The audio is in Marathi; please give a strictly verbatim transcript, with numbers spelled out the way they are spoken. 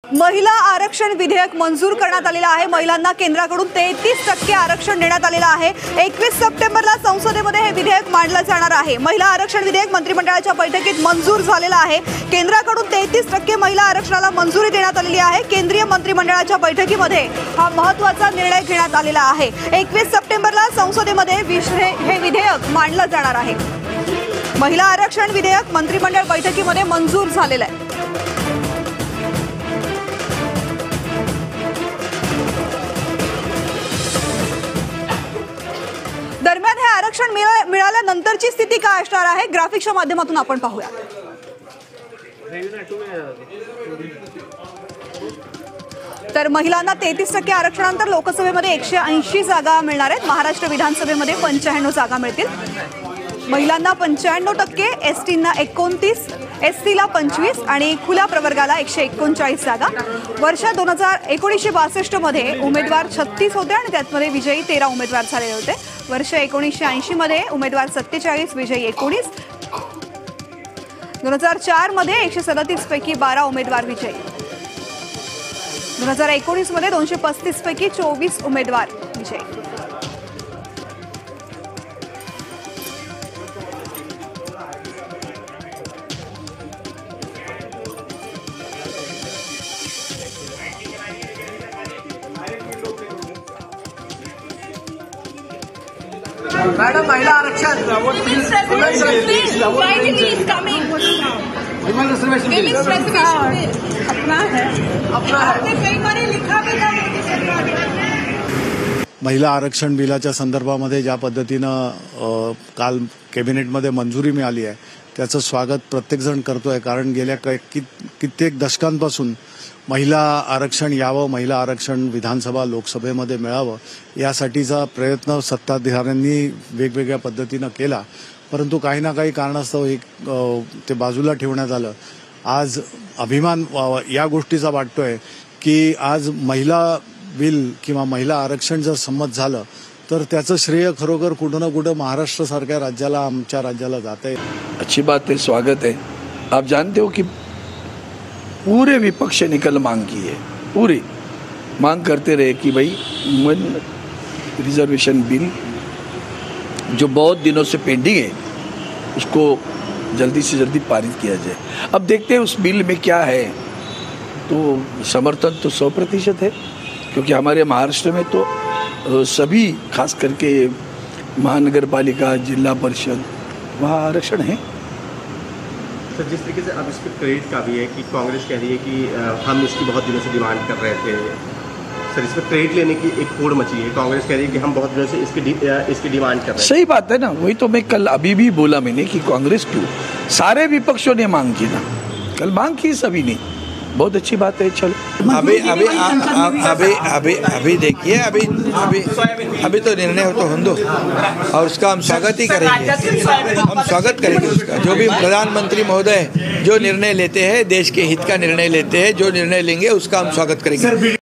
महिला आरक्षण विधेयक मंजूर करण्यात आलेलं आहे। महिलांना केंद्राकडून तेहतीस टक्के आरक्षण देण्यात आलेलं आहे। एकवीस सप्टेंबरला संसदेमध्ये हे विधेयक मांडलं जाणार आहे। महिला आरक्षण विधेयक मंत्रिमंडळाच्या बैठकीत मंजूर झालेलं आहे। केंद्राकडून तेहतीस टक्के महिला आरक्षणाला मंजुरी देण्यात आलेली आहे। केंद्रीय मंत्रिमंडळाच्या बैठकीमध्ये हा महत्त्वाचा निर्णय घेण्यात आलेला आहे। एकवीस सप्टेंबरला संसदेमध्ये हे विधेयक मांडलं जाणार आहे। महिला आरक्षण विधेयक मंत्रिमंडळ बैठकीमध्ये मंजूर झालेलं आहे। दरम्यान हे आरक्षण मिळाल्यानंतरची स्थिती काय असणार आहे ग्राफिक्सच्या माध्यमातून आपण पाहूया। तर महिलांना तेहतीस टक्के आरक्षणानंतर लोकसभेमध्ये एकशे ऐंशी जागा मिळणार आहेत। महाराष्ट्र विधानसभेमध्ये पंच्याण्णव जागा मिळतील। महिलांना पंच्याण्णव टक्के, एस टींना एकोणतीस, एस सीला पंचवीस आणि खुल्या प्रवर्गाला एकशे एकोणचाळीस जागा। वर्ष दोन हजार एकोणीसशे बासष्ट मध्ये उमेदवार छत्तीस होते आणि त्यामध्ये विजयी तेरा उमेदवार झालेले होते। वर्ष एकोणीसशे ऐंशी मध्ये उमेदवार सत्तेचाळीस, विजयी एकोणीस। दोन हजार चार मध्ये एकशे सदतीस पैकी बारा उमेदवार विजयी। दोन हजार एकोणीस मध्ये दोनशे पस्तीस पैकी चोवीस उमेदवार विजयी। मैडम महिला आरक्षण अपना है अपना है कई बार लिखा भी था। महिला आरक्षण बिलाच्या संदर्भामध्ये ज्या पद्धतीनं काल कॅबिनेटमध्ये मंजुरी मिळाली आहे त्याचं स्वागत प्रत्येकजण करतोय। कारण गेल्या कित्येक दशकांपासून महिला आरक्षण यावं, महिला आरक्षण विधानसभा लोकसभेमध्ये मिळावं यासाठीचा प्रयत्न सत्ताधाऱ्यांनी वेगवेगळ्या पद्धतीनं केला, परंतु काही ना काही कारणास्तव एक ते बाजूला ठेवण्यात आलं। आज अभिमान या गोष्टीचा वाटतोय की आज महिला बिल किंवा महिला आरक्षण जर संमत झालं तर त्याचं श्रेय खरोखर कुठं ना कुठं महाराष्ट्रासारख्या राज्याला, आमच्या राज्याला जात आहे। अच्छी बात है, स्वागत है। आप जानते हो कि पूरे विपक्ष ने कल मांग की है, पूरी मांग करते रहे कि भाई वुमेन रिजर्वेशन बिल जो बहुत दिनों से पेंडिंग है उसको जल्दी से जल्दी पारित किया जाए। अब देखते हैं उस बिल में क्या है। तो समर्थन तो सौ प्रतिशत है, क्योंकि हमारे महाराष्ट्र में तो सभी खास करके महानगर पालिका, जिला परिषद वहाँ आरक्षण है। सर, जिस तरीके से अब इस पर क्रेडिट का भी है कि कांग्रेस कह रही है कि हम इसकी बहुत दिनों से डिमांड कर रहे थे। सर, इस पर क्रेडिट लेने की एक होड़ मची है। कांग्रेस कह रही है कि हम बहुत दिनों से इसकी डि, इसकी डिमांड कर रहे हैं। सही बात है ना, वही तो मैं कल अभी भी बोला मैंने कि कांग्रेस क्यों, सारे विपक्षों ने मांग की ना, कल मांग की सभी ने, बहुत अच्छी बात है। चलो अभी अभी अभी अभी अभी देखिए, अभी अभी अभी तो निर्णय हो तो हम दो, और उसका हम स्वागत ही करेंगे। हम स्वागत करेंगे उसका, जो भी प्रधानमंत्री महोदय जो निर्णय लेते हैं, देश के हित का निर्णय लेते हैं, जो निर्णय लेंगे उसका हम स्वागत करेंगे।